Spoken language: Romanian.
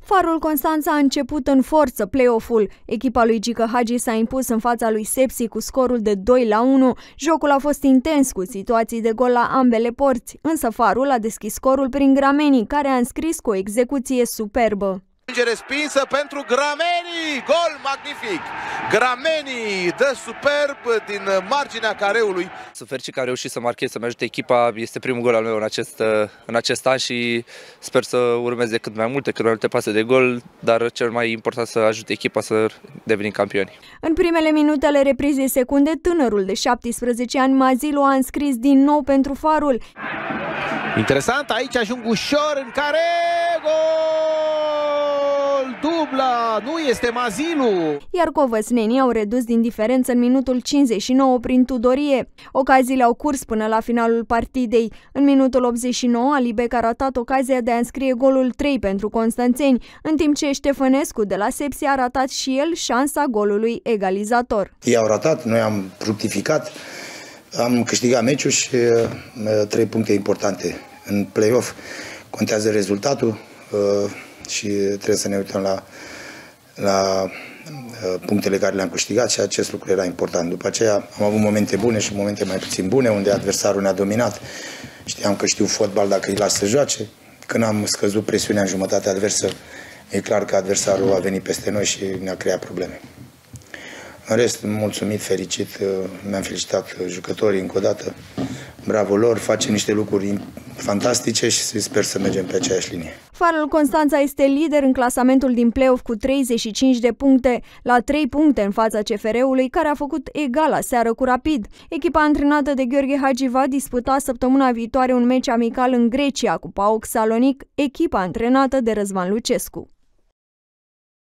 Farul Constanța a început în forță play-off-ul. Echipa lui Gică Hagi s-a impus în fața lui Sepsi cu scorul de 2-1. Jocul a fost intens cu situații de gol la ambele porți, însă Farul a deschis scorul prin Grameni, care a înscris cu o execuție superbă. Respinsă pentru Grameni, gol magnific! Grameni dă superb din marginea careului. Sunt fericit că a reușit să marcheze, să-mi ajute echipa. Este primul gol al meu în acest an și sper să urmeze cât mai multe pase de gol, dar cel mai important să ajute echipa să devenim campioni. În primele minute ale reprizei secunde, tânărul de 17 ani, Mazilu, a înscris din nou pentru Farul. Interesant, aici ajung ușor în care dubla, nu este Mazilu. Iar covăsnenii au redus din diferență în minutul 59 prin Tudorie. Ocaziile au curs până la finalul partidei. În minutul 89, Alibec a ratat ocazia de a înscrie golul 3 pentru constanțeni, în timp ce Ștefănescu de la Sepsi a ratat și el șansa golului egalizator. Ei au ratat, noi am fructificat, am câștigat meciul și 3 puncte importante. În play-off contează rezultatul și trebuie să ne uităm la punctele care le-am câștigat și acest lucru era important. După aceea am avut momente bune și momente mai puțin bune, unde adversarul ne-a dominat. Știam că știu fotbal dacă îi las să joace. Când am scăzut presiunea în jumătatea adversă, e clar că adversarul a venit peste noi și ne-a creat probleme. În rest, mulțumit, fericit, mi-am felicitat jucătorii încă o dată. Bravo lor, facem niște lucruri fantastice și sper să mergem pe aceeași linie. Farul Constanța este lider în clasamentul din play-off cu 35 de puncte, la 3 puncte în fața CFR-ului, care a făcut egal aseară cu Rapid. Echipa antrenată de Gheorghe Hagi va disputa săptămâna viitoare un meci amical în Grecia cu PAOK Salonic, echipa antrenată de Răzvan Lucescu.